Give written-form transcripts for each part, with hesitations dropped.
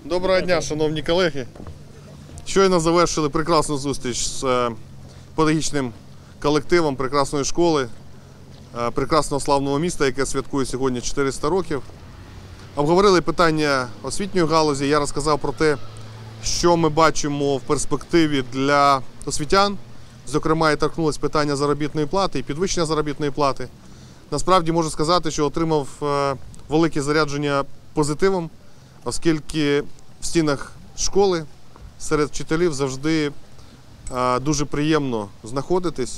Доброго дня, шановні колеги. Щойно завершили прекрасну зустріч з педагогічним колективом прекрасної школи, прекрасного славного міста, яке святкує сьогодні 400 років. Обговорили питання освітньої галузі. Я розказав про те, що ми бачимо в перспективі для освітян. Зокрема, і торкнулося питання заробітної плати і підвищення заробітної плати. Насправді можу сказати, що отримав велике зарядження позитивом, оскільки в стінах школи серед вчителів завжди дуже приємно знаходитись.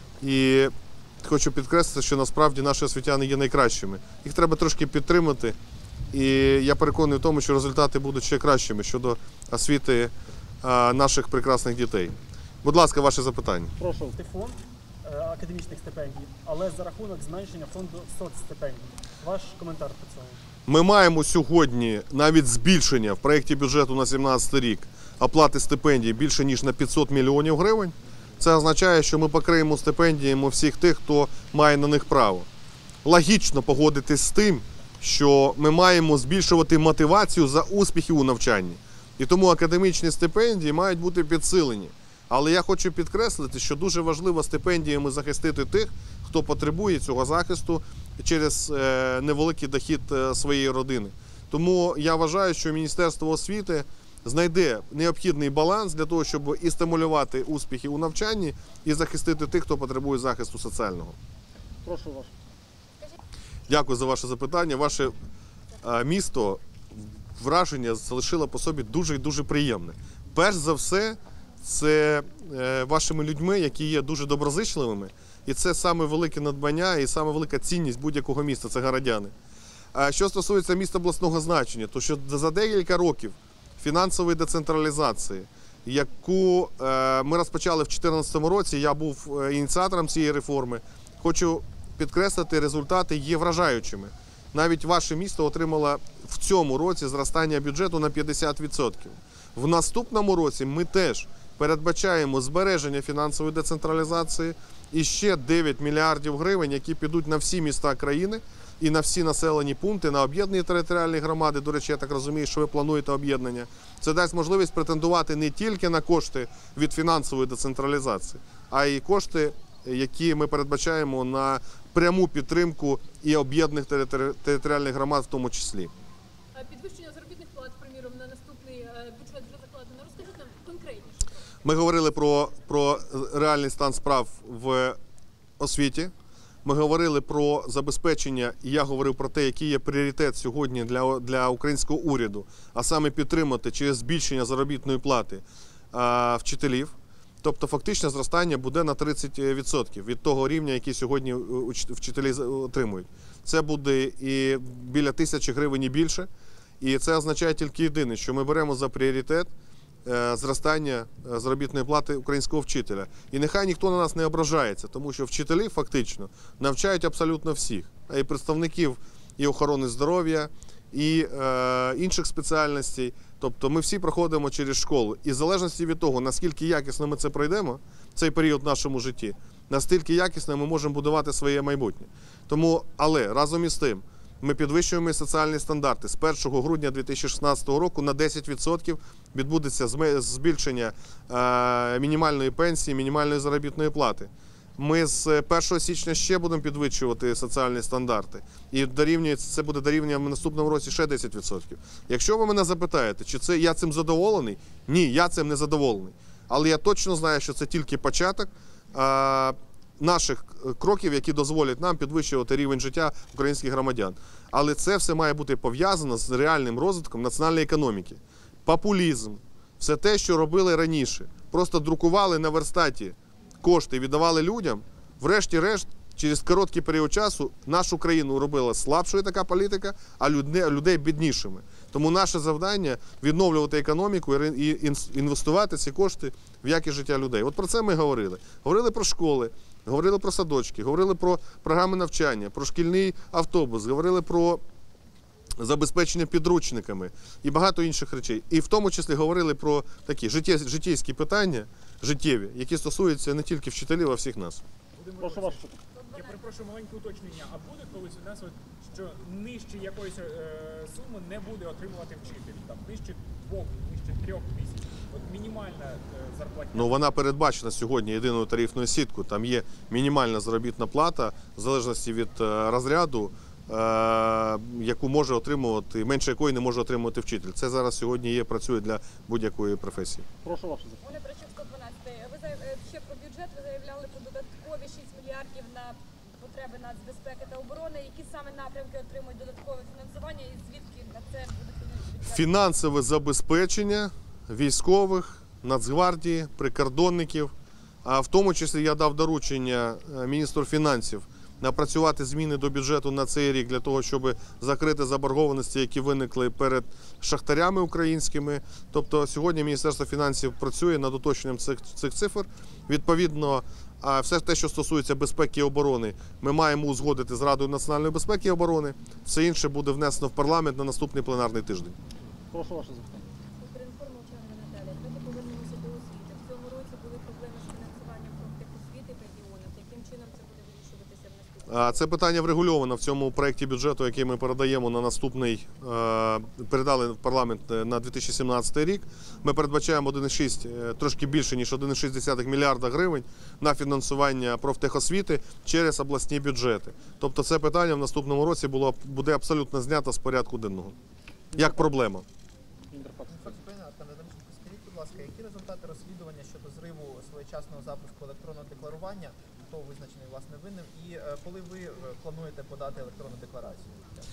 І хочу підкреслити, що насправді наші освітяни є найкращими. Їх треба трошки підтримати. І я переконаний в тому, що результати будуть ще кращими щодо освіти наших прекрасних дітей. Будь ласка, ваше запитання. Прошу, ти фонд академічних стипендій, але за рахунок зменшення фонду соцстипендій. Ваш коментар по цьому? Ми маємо сьогодні навіть збільшення в проєкті бюджету на 2017 рік оплати стипендій більше, ніж на 500 мільйонів гривень. Це означає, що ми покриємо стипендіями всіх тих, хто має на них право. Логічно погодитись з тим, що ми маємо збільшувати мотивацію за успіхи у навчанні. І тому академічні стипендії мають бути підсилені. Але я хочу підкреслити, що дуже важливо стипендіями захистити тих, хто потребує цього захисту через невеликий дохід своєї родини. Тому я вважаю, що Міністерство освіти знайде необхідний баланс для того, щоб і стимулювати успіхи у навчанні, і захистити тих, хто потребує захисту соціального. Прошу вас. Дякую за ваше запитання. Ваше місто враження залишило по собі дуже і дуже приємне. Перш за все, це вашими людьми, які є дуже доброзичливими. І це саме велике надбання і саме велика цінність будь-якого міста – це городяни. Що стосується міста обласного значення, то що за декілька років фінансової децентралізації, яку ми розпочали в 2014 році, я був ініціатором цієї реформи, хочу підкреслити, результати є вражаючими. Навіть ваше місто отримало в цьому році зростання бюджету на 50%. В наступному році ми теж передбачаємо збереження фінансової децентралізації і ще 9 мільярдів гривень, які підуть на всі міста країни і на всі населені пункти, на об'єднані територіальні громади. До речі, я так розумію, що ви плануєте об'єднання. Це дасть можливість претендувати не тільки на кошти від фінансової децентралізації, а й кошти, які ми передбачаємо на пряму підтримку і об'єднаних територіальних громад в тому числі. Підвищення заробітних плат, приміром, на наступний бюджет вже закладено. Розкажіть нам конкретніше. Ми говорили про реальний стан справ в освіті. Ми говорили про забезпечення, і я говорив про те, який є пріоритет сьогодні для українського уряду, а саме підтримати через збільшення заробітної плати вчителів. Тобто фактичне зростання буде на 30% від того рівня, який сьогодні вчителі отримують. Це буде і біля 1000 гривень і більше. І це означає тільки єдине, що ми беремо за пріоритет зростання заробітної плати українського вчителя. І нехай ніхто на нас не ображається, тому що вчителі фактично навчають абсолютно всіх. І представників і охорони здоров'я, і інших спеціальностей. Тобто ми всі проходимо через школу. І в залежності від того, наскільки якісно ми це пройдемо, цей період в нашому житті, настільки якісно ми можемо будувати своє майбутнє. Тому, але разом із тим, ми підвищуємо соціальні стандарти. З 1 грудня 2016 року на 10% відбудеться збільшення мінімальної пенсії, мінімальної заробітної плати. Ми з 1 січня ще будемо підвищувати соціальні стандарти. І це буде дорівнювати в наступному році ще 10%. Якщо ви мене запитаєте, чи я цим задоволений? Ні, я цим не задоволений. Але я точно знаю, що це тільки початок наших кроків, які дозволять нам підвищувати рівень життя українських громадян. Але це все має бути пов'язано з реальним розвитком національної економіки. Популізм, все те, що робили раніше. Просто друкували на верстаті кошти і віддавали людям. Врешті-решт, через короткий період часу нашу країну робила слабшою така політика, а людей біднішими. Тому наше завдання – відновлювати економіку і інвестувати ці кошти в якість життя людей. От про це ми говорили. Говорили про школи, говорили про садочки, говорили про програми навчання, про шкільний автобус, говорили про забезпечення підручниками і багато інших речей. І в тому числі говорили про такі життєйські питання, життєві, які стосуються не тільки вчителів, а всіх нас. Прошу вас. Я перепрошую, маленьке уточнення. А буде колись у нас, що нижче якоїсь суми не буде отримувати вчитель? Там нижче 2, нижче 3 тисяч. От мінімальна зарплатня. Ну, вона передбачена сьогодні єдиною тарифною сіткою. Там є мінімальна заробітна плата, в залежності від розряду, яку може отримувати, менше якої не може отримувати вчитель. Це зараз сьогодні працює для будь-якої професії. Прошу ваше запитання. Вони причому 112. Ще про бюджет ви заявляли про додаткові 6 мільярдів на потреби нацбезпеки та оборони. Які саме напрямки отримують додаткове фінансування і звідки на це буде фінансування? Фінансове забезпечення військових, Нацгвардії, прикордонників. А в тому числі я дав доручення міністру фінансів напрацювати зміни до бюджету на цей рік для того, щоб закрити заборгованості, які виникли перед шахтарями українськими. Тобто сьогодні Міністерство фінансів працює над уточненням цих цифр. Відповідно, все те, що стосується безпеки і оборони, ми маємо узгодити з Радою національної безпеки і оборони. Все інше буде внесено в парламент на наступний пленарний тиждень. Прошу ваше запитання. Переінформ Мовчанова Наталія. Давайте повернемося до освіти. В цьому році були проблеми з фінансуванням профтехосвіти в регіонах. Яким чином це буде вирішуватися в наступному? Це питання врегульовано в цьому проєкті бюджету, який ми передаємо на наступний, передали в парламент на 2017 рік. Ми передбачаємо 1,6, трошки більше, ніж 1,6 мільярда гривень на фінансування профтехосвіти через обласні бюджети. Тобто це питання в наступному році буде абсолютно знято з порядку денного. Як проблема. Інтерфакс. Скажіть, будь ласка, які результати розслідування щодо зриву своєчасного запуску електронного декларування, хто визначений власне винним, і коли ви плануєте подати електронну декларацію?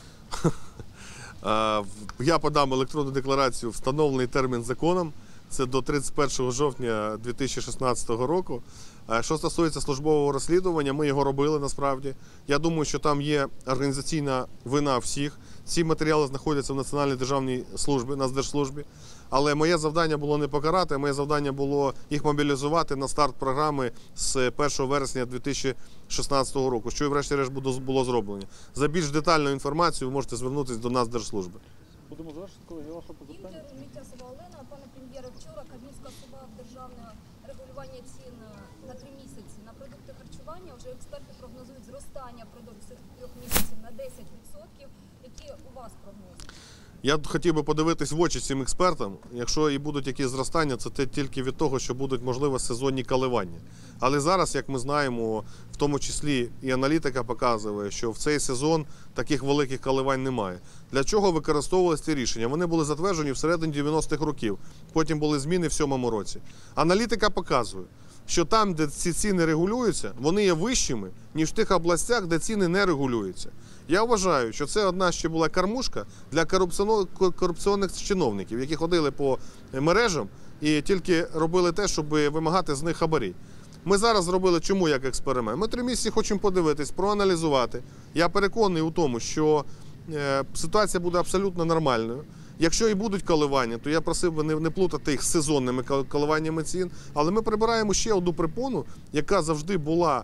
Я подам електронну декларацію в встановлений термін законом. Це до 31 жовтня 2016 року. Що стосується службового розслідування, ми його робили насправді. Я думаю, що там є організаційна вина всіх. Ці матеріали знаходяться в Національній державній службі, Нацдержслужбі. Але моє завдання було не покарати, моє завдання було їх мобілізувати на старт програми з 1 вересня 2016 року, що і врешті-решт було зроблено. За більш детальну інформацію ви можете звернутися до Нацдержслужби. Будемо завершити, колеги, ваше запитання. Мітясова Олена, пане прем'єре, вчора Кабмін скасував державне регулювання цін на 3 місяці на продукти харчування. Вже експерти прогнозують зростання впродовж цих 3 місяців на 10%. Які у вас прогнози? Я хотів би подивитись в очі цим експертам. Якщо і будуть якісь зростання, це тільки від того, що будуть, можливо, сезонні коливання. Але зараз, як ми знаємо, в тому числі і аналітика показує, що в цей сезон таких великих коливань немає. Для чого використовувалися ці рішення? Вони були затверджені всередині 90-х років, потім були зміни в 2007 році. Аналітика показує, що там, де ці ціни регулюються, вони є вищими, ніж в тих областях, де ціни не регулюються. Я вважаю, що це одна ще була кормушка для корупційних чиновників, які ходили по мережам і тільки робили те, щоб вимагати з них хабарі. Ми зараз зробили чому як експеримент? Ми 3 місяці хочемо подивитись, проаналізувати. Я переконаний у тому, що ситуація буде абсолютно нормальною. Якщо і будуть коливання, то я просив би не плутати їх з сезонними коливаннями цін. Але ми прибираємо ще одну препону, яка завжди була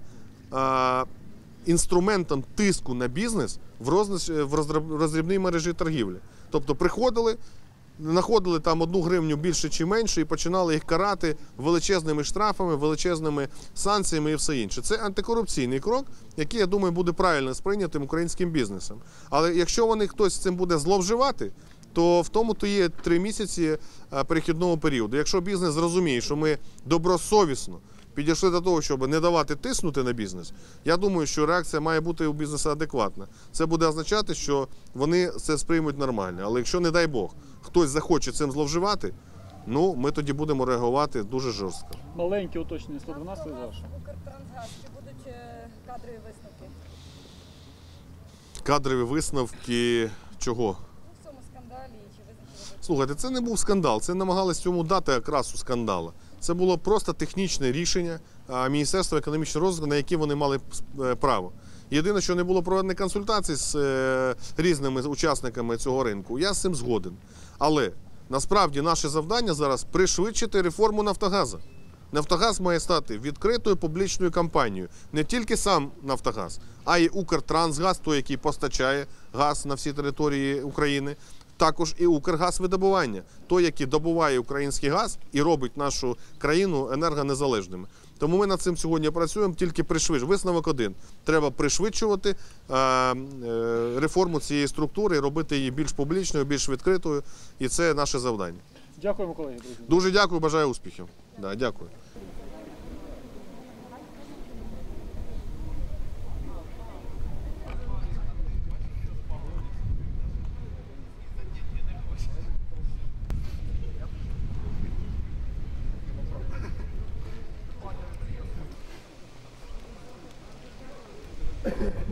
інструментом тиску на бізнес в роздрібній мережі торгівлі. Тобто приходили, знаходили там 1 гривню більше чи менше і починали їх карати величезними штрафами, величезними санкціями і все інше. Це антикорупційний крок, який, я думаю, буде правильно сприйнятим українським бізнесом. Але якщо хтось цим буде зловживати, то в тому-то є 3 місяці перехідного періоду. Якщо бізнес зрозуміє, що ми добросовісно підійшли до того, щоб не давати тиснути на бізнес, я думаю, що реакція має бути у бізнесу адекватна. Це буде означати, що вони це сприймуть нормально. Але якщо, не дай Бог, хтось захоче цим зловживати, ми тоді будемо реагувати дуже жорстко. Маленьке уточнення, 112 Нафтогаз, ваше. Укртрансгаз, чи будуть кадрові висновки? Кадрові висновки чого? В цьому скандалі, чи визначили? Слухайте, це не був скандал, це намагались цьому дати окрасу скандалу. Це було просто технічне рішення Міністерства економічного розвитку, на які вони мали право. Єдине, що не було проведено консультацій з різними учасниками цього ринку, я з цим згоден. Але насправді наше завдання зараз пришвидшити реформу Нафтогазу. Нафтогаз має стати відкритою публічною компанією. Не тільки сам Нафтогаз, а й Укртрансгаз, той, який постачає газ на всі території України. Також і Укргазвидобування, той, який добуває український газ і робить нашу країну енергонезалежними. Тому ми над цим сьогодні працюємо, тільки Висновок один. Треба пришвидшувати реформу цієї структури, робити її більш публічною, більш відкритою. І це наше завдання. Дякуємо, колеги, друзі. Дуже дякую, бажаю успіхів. Да, дякую. Дякую.